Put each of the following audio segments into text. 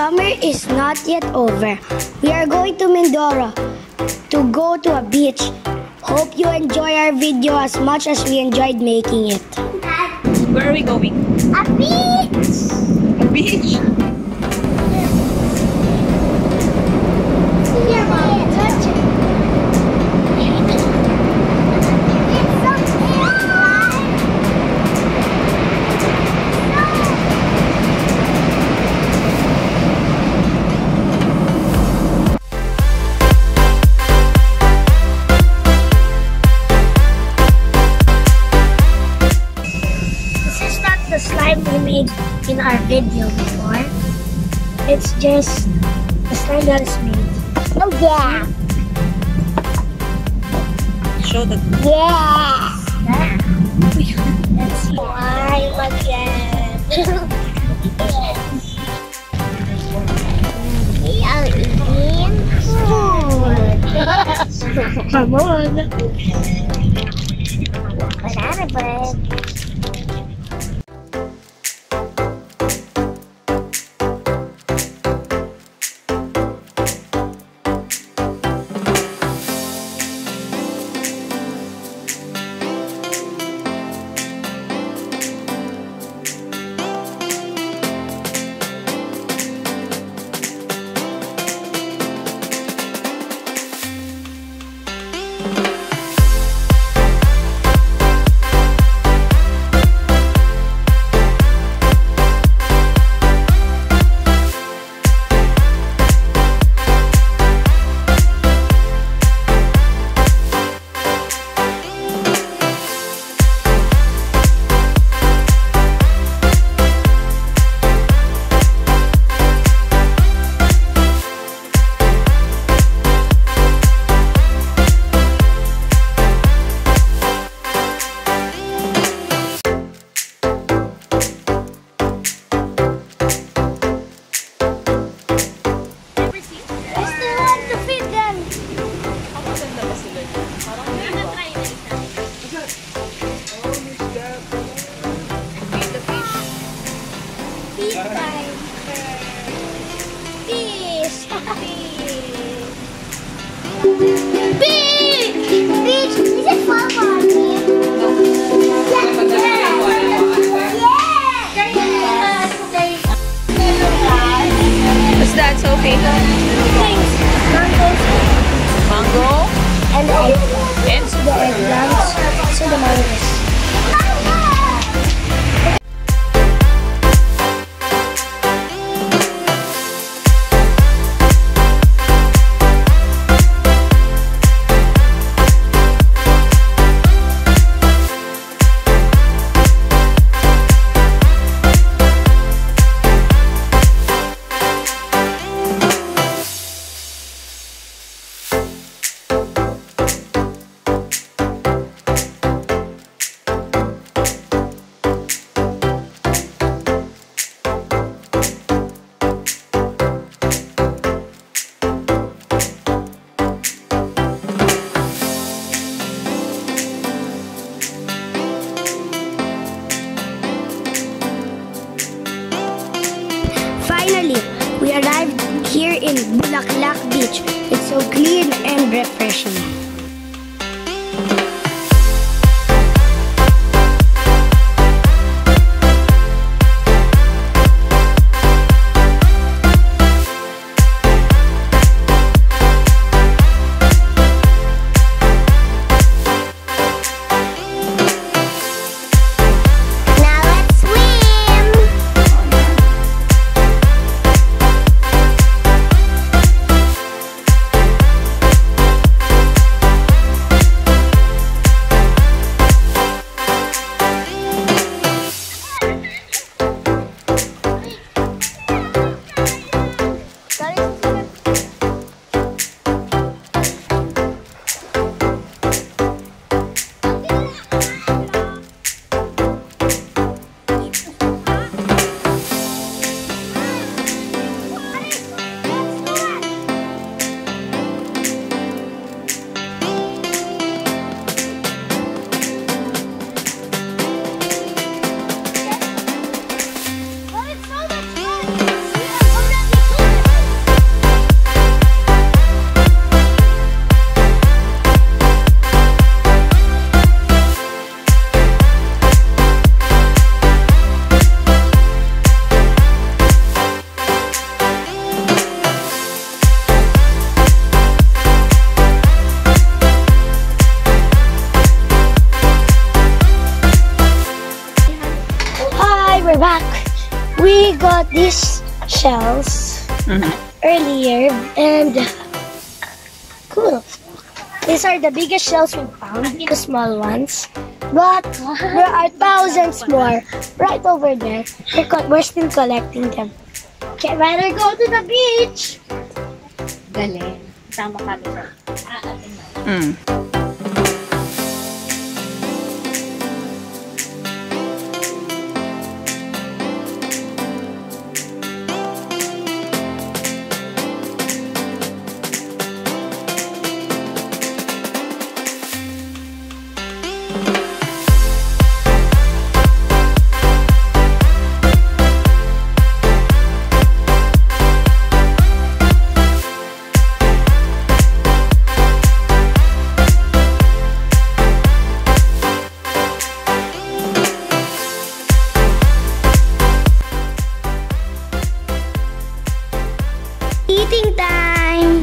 Summer is not yet over. We are going to Mindoro to go to a beach. Hope you enjoy our video as much as we enjoyed making it. Where are we going? A beach! A beach? The slime we made in our video before. It's just the slime that is made. Oh yeah! Show the... Yeah! Let's slime again. We are eating food. Come on! Banana bread. Beach! Is it fun for me? What's that, Sophie? Things. Mango? And the egg. And The eggplants. So the mangoes. Finally, we arrived here in Bulaklak Beach. It's so clean and refreshing. we're back. We got these shells earlier and cool. These are the biggest shells we found, the small ones. But there are thousands more right over there. We're still collecting them. Okay, rather go to the beach. Galing. Sama ka doon. Eating time!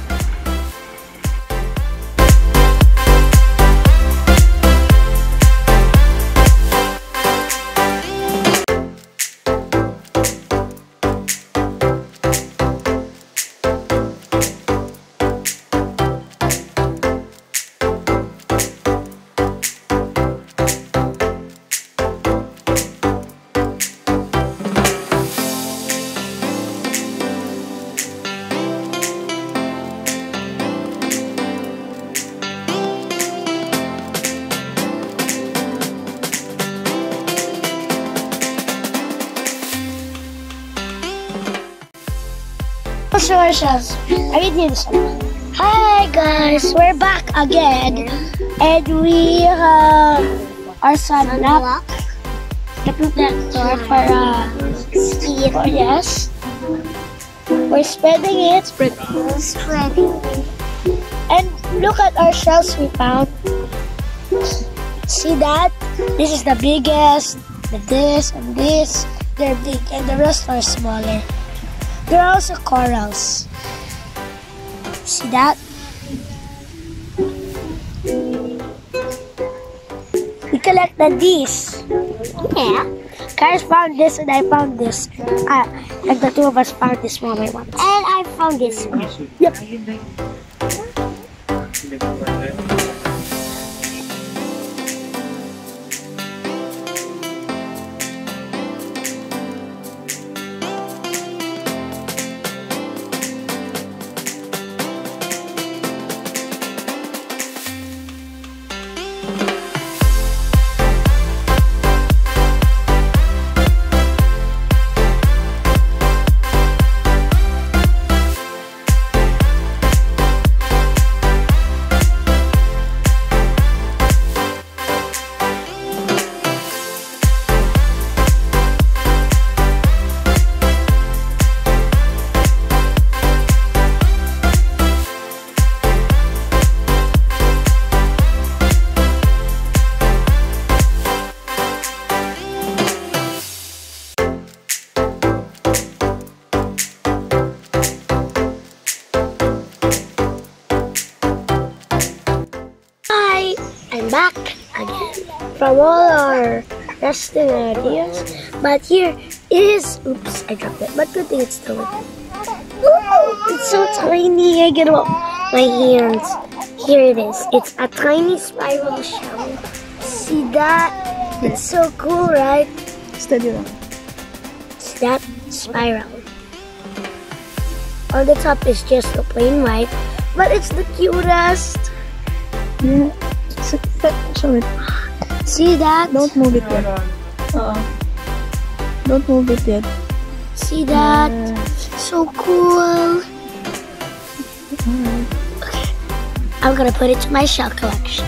Sources. I read this. Hi guys, we're back again, and we have our sunblock, the protector for skin. Yes, we're spreading it. Spreading. And look at our shells we found. See that? This is the biggest. This and this, they're big, and the rest are smaller. There are also corals. See that? We collected these. Yeah. Guys found this and I found this. And the two of us found this smaller one. And I found this one. Yep. I'm back again from all our resting ideas. But here is, oops, I dropped it. But good thing it's still with me. Ooh, it's so tiny. I get all my hands. Here it is. It's a tiny spiral shell. See that? It's so cool, right? Steady lang. See that? Spiral. On the top is just a plain white, but it's the cutest. Yeah. Show it. See that? Don't move it yet. Don't move it yet. See that? So cool. Okay. I'm gonna put it to my shell collection.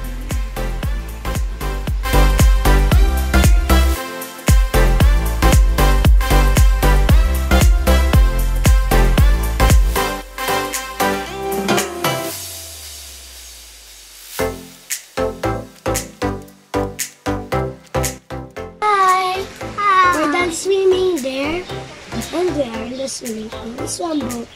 Swimming there and there in the swimming pool. We swam both.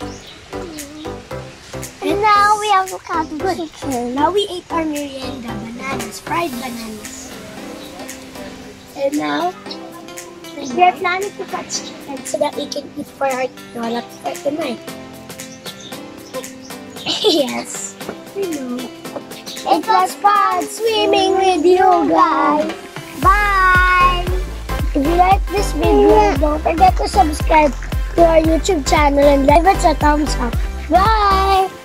And now we have avocado chicken. Now we ate our merienda, bananas, fried bananas. And now We are planning to catch chicken so that we can eat for our donut for tonight. Yes. It was fun swimming with you guys. Bye! If you like this video, don't forget to subscribe to our YouTube channel and leave us a thumbs up. Bye!